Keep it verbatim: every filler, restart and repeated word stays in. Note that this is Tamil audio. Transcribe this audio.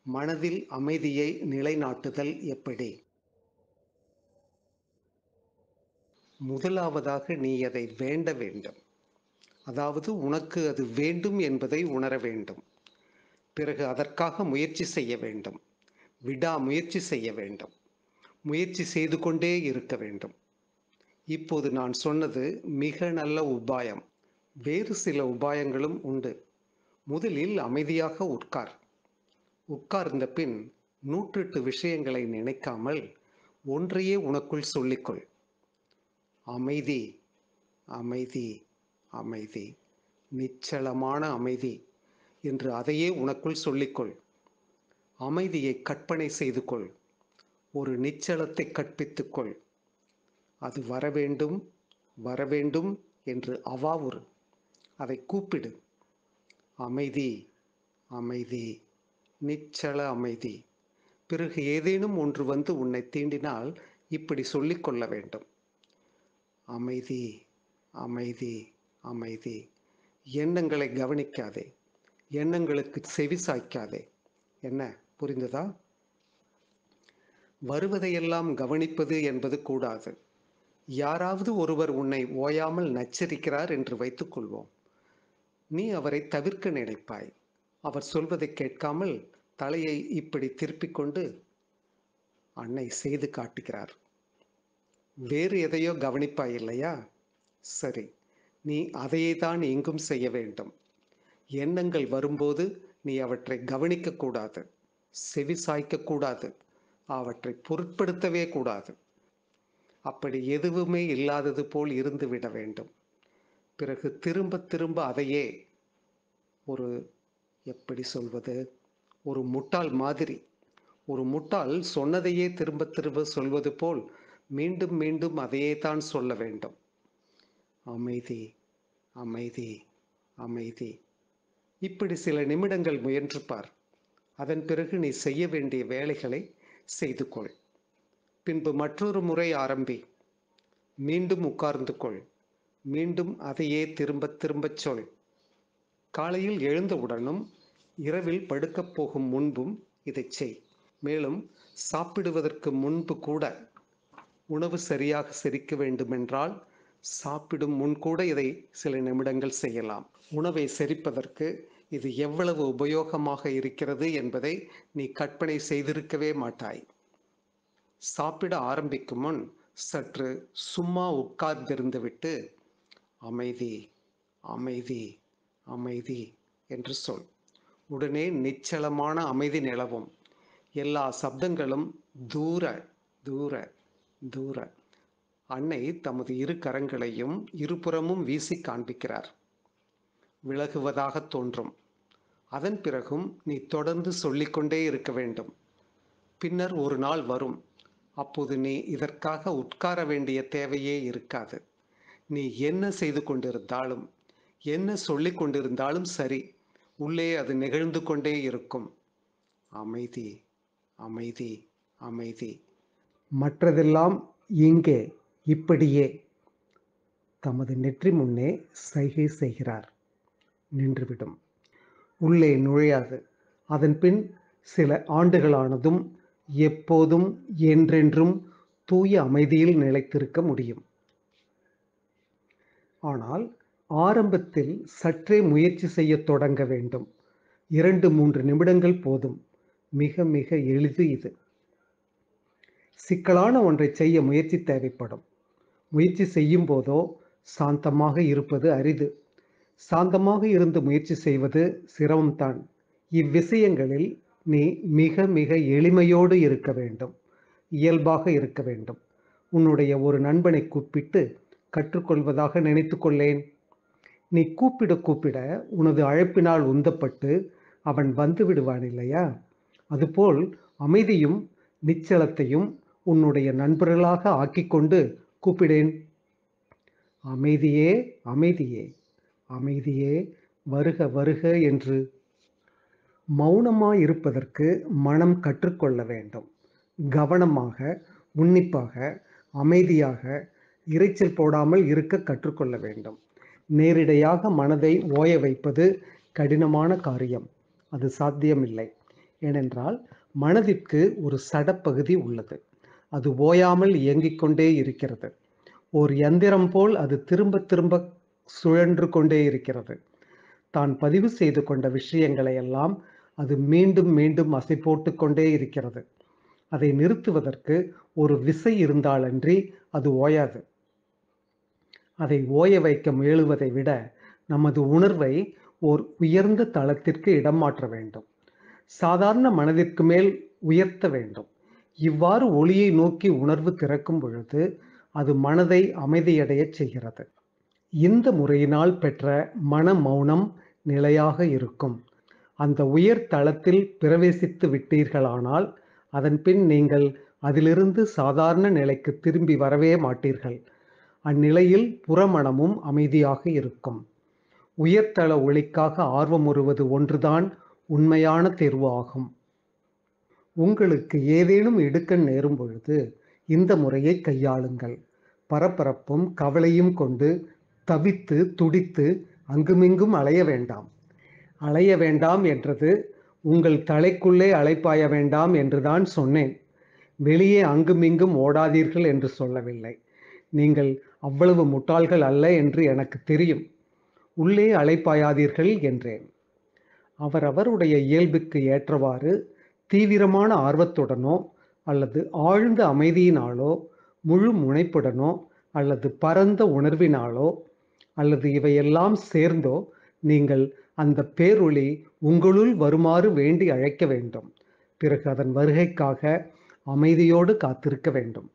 மனதில் அமைதியை நிலைநாட்டுதல் எப்படி? முதலாவதாக நீ அதை வேண்ட வேண்டும். அதாவது உனக்கு அது வேண்டும் என்பதை உணர வேண்டும். பிறகு அதற்காக முயற்சி செய்ய வேண்டும். விடாமுயற்சி செய்ய வேண்டும். முயற்சி செய்து கொண்டே இருக்க வேண்டும். இப்போது நான் சொன்னது மிக நல்ல உபாயம். வேறு சில உபாயங்களும் உண்டு. முதலில் அமைதியாக உட்கார். உட்கார்ந்த பின் நூற்றெட்டு விஷயங்களை நினைக்காமல் ஒன்றையே உனக்குள் சொல்லிக்கொள். அமைதி, அமைதி, அமைதி, நிச்சலமான அமைதி என்று அதையே உனக்குள் சொல்லிக்கொள். அமைதியை கற்பனை செய்து கொள். ஒரு நிச்சலத்தை கற்பித்துக்கொள். அது வரவேண்டும், வரவேண்டும் என்று அவாவுறு. அதை கூப்பிடு. அமைதி, அமைதி, நிச்சல அமைதி. பிறகு ஏதேனும் ஒன்று வந்து உன்னை தீண்டினால் இப்படி சொல்லிக் கொள்ள வேண்டும். அமைதி, அமைதி, அமைதி. எண்ணங்களை கவனிக்காதே. எண்ணங்களுக்கு செவி சாய்க்காதே. என்ன புரிந்ததா? வருவதையெல்லாம் கவனிப்பது என்பது கூடாது. யாராவது ஒருவர் உன்னை ஓயாமல் நச்சரிக்கிறார் என்று வைத்துக் கொள்வோம். நீ அவரை தவிர்க்க நினைப்பாய். அவர் சொல்வதை கேட்காமல் தலையை இப்படி திருப்பிக் கொண்டு அன்னை செய்து காட்டுகிறார். வேறு எதையோ கவனிப்பாய் இல்லையா? சரி, நீ அதையே தான் எங்கும் செய்ய வேண்டும். எண்ணங்கள் வரும்போது நீ அவற்றை கவனிக்க கூடாது, செவி சாய்க்க கூடாது, அவற்றை பொருட்படுத்தவே கூடாது. அப்படி எதுவுமே இல்லாதது போல் இருந்து விட வேண்டும். பிறகு திரும்ப திரும்ப அதையே ஒரு எப்படி சொல்வது, ஒரு முட்டாள் மாதிரி, ஒரு முட்டாள் சொன்னதையே திரும்ப திரும்ப சொல்வது போல் மீண்டும் மீண்டும் அதையே தான் சொல்ல வேண்டும். அமைதி, அமைதி, அமைதி. இப்படி சில நிமிடங்கள் முயன்று பார். அதன் பிறகு நீ செய்ய வேண்டிய வேலைகளை செய்து கொள். பின்பு மற்றொரு முறை ஆரம்பி. மீண்டும் உட்கார்ந்து கொள். மீண்டும் அதையே திரும்ப திரும்ப சொல். காலையில் எழுந்தவுடனும் இரவில் படுக்கப் போகும் முன்பும் இதை செய். மேலும் சாப்பிடுவதற்கு முன்பு கூட, உணவு சரியாக செரிக்க வேண்டுமென்றால் சாப்பிடும் முன் கூட இதை சில நிமிடங்கள் செய்யலாம். உணவை செரிப்பதற்கு இது எவ்வளவு உபயோகமாக இருக்கிறது என்பதை நீ கற்பனை செய்திருக்கவே மாட்டாய். சாப்பிட ஆரம்பிக்கும் முன் சற்று சும்மா உட்கார்ந்திருந்து விட்டு அமைதி, அமைதி, அமைதி என்று சொல். உடனே நிச்சலமான அமைதி நிலவும். எல்லா சப்தங்களும் தூர தூர தூர. அன்னை தமது இரு கரங்களையும் இருபுறமும் வீசி காண்பிக்கிறார். விலகுவதாக தோன்றும். அதன் பிறகும் நீ தொடர்ந்து சொல்லிக்கொண்டே இருக்க வேண்டும். பின்னர் ஒரு நாள் வரும். அப்போது நீ இதற்காக உட்கார வேண்டிய தேவையே இருக்காது. நீ என்ன செய்து கொண்டிருந்தாலும், என்ன சொல்லிக் கொண்டிருந்தாலும் சரி, உள்ளே அது நிகழ்ந்து கொண்டே இருக்கும். அமைதி, அமைதி, அமைதி. மற்றதெல்லாம் இங்கே இப்படியே தமது நெற்றி முன்னே சைகை செய்கிறார். நின்றுவிடும். உள்ளே நுழையாது. அதன் பின் சில ஆண்டுகளானதும் எப்போதும் என்றென்றும் தூய அமைதியில் நிலைத்திருக்க முடியும். ஆனால் ஆரம்பத்தில் சற்றே முயற்சி செய்ய தொடங்க வேண்டும். இரண்டு மூன்று நிமிடங்கள் போதும். மிக மிக எளிது இது. சிக்கலான ஒன்றை செய்ய முயற்சி தேவைப்படும். முயற்சி செய்யும் போதோ சாந்தமாக இருப்பது அரிது. சாந்தமாக இருந்து முயற்சி செய்வது சிரமம்தான். இவ்விஷயங்களில் நீ மிக மிக எளிமையோடு இருக்க வேண்டும். இயல்பாக இருக்க வேண்டும். உன்னுடைய ஒரு நண்பனை கூப்பிட்டு கற்றுக்கொள்வதாக நினைத்து கொள்ளேன். நீ கூப்பிட கூப்பிட உனது அழைப்பினால் உந்தப்பட்டு அவன் வந்து விடுவான் இல்லையா? அதுபோல் அமைதியும் நிச்சலத்தையும் உன்னுடைய நண்பர்களாக ஆக்கிக்கொண்டு கூப்பிடேன். அமைதியே, அமைதியே, அமைதியே, வருக வருக என்று. மௌனமாய் இருப்பதற்கு மனம் கற்றுக்கொள்ள வேண்டும். கவனமாக, உன்னிப்பாக, அமைதியாக, இரைச்சல் போடாமல் இருக்க கற்றுக்கொள்ள வேண்டும். நேரிடையாக மனதை ஓய வைப்பது கடினமான காரியம். அது சாத்தியமில்லை. ஏனென்றால் மனதிற்கு ஒரு சடப்பகுதி உள்ளது. அது ஓயாமல் இயங்கிக் கொண்டே இருக்கிறது. ஓர் யந்திரம் போல் அது திரும்ப திரும்ப சுழன்று கொண்டே இருக்கிறது. தான் பதிவு செய்து கொண்ட விஷயங்களை எல்லாம் அது மீண்டும் மீண்டும் அசை போட்டுக் கொண்டே இருக்கிறது. அதை நிறுத்துவதற்கு ஒரு விசை இருந்தாலன்றி அது ஓயாது. அதை ஓய வைக்க முயலுவதை விட நமது உணர்வை ஓர் உயர்ந்த தளத்திற்கு இடம் மாற்ற வேண்டும். சாதாரண மனதிற்கு மேல் உயர்த்த வேண்டும். இவ்வாறு ஒளியை நோக்கி உணர்வு திறக்கும் பொழுது அது மனதை அமைதியடையச் செய்கிறது. இந்த முறையினால் பெற்ற மன மௌனம் நிலையாக இருக்கும். அந்த உயர் தளத்தில் பிரவேசித்து விட்டீர்களானால் அதன் பின் நீங்கள் அதிலிருந்து சாதாரண நிலைக்கு திரும்பி வரவே மாட்டீர்கள். அந்நிலையில் புறமனமும் அமைதியாக இருக்கும். உயர்தள ஒளிக்காக ஆர்வமுறுவது ஒன்றுதான் உண்மையான தேர்வு ஆகும். உங்களுக்கு ஏதேனும் இடுக்கண் நேரும் பொழுது இந்த முறையை கையாளுங்கள். பரபரப்பும் கவலையும் கொண்டு தவித்து துடித்து அங்குமிங்கும் அலைய வேண்டாம். அலைய வேண்டாம் என்றது உங்கள் தலைக்குள்ளே அலைப்பாய வேண்டாம் என்றுதான் சொன்னேன். வெளியே அங்குமிங்கும் ஓடாதீர்கள் என்று சொல்லவில்லை. நீங்கள் அவ்வளவு முட்டாள்கள் அல்ல என்று எனக்கு தெரியும். உள்ளே அலைப்பாயாதீர்கள் என்றேன். அவரவருடைய இயல்புக்கு ஏற்றவாறு தீவிரமான ஆர்வத்துடனோ அல்லது ஆழ்ந்த அமைதியினாலோ முழு முனைப்புடனோ அல்லது பரந்த உணர்வினாலோ அல்லது இவையெல்லாம் சேர்ந்தோ நீங்கள் அந்த பேரொளி உங்களுள் வருமாறு வேண்டி அழைக்க வேண்டும். பிறகு அதன் வருகைக்காக அமைதியோடு காத்திருக்க வேண்டும்.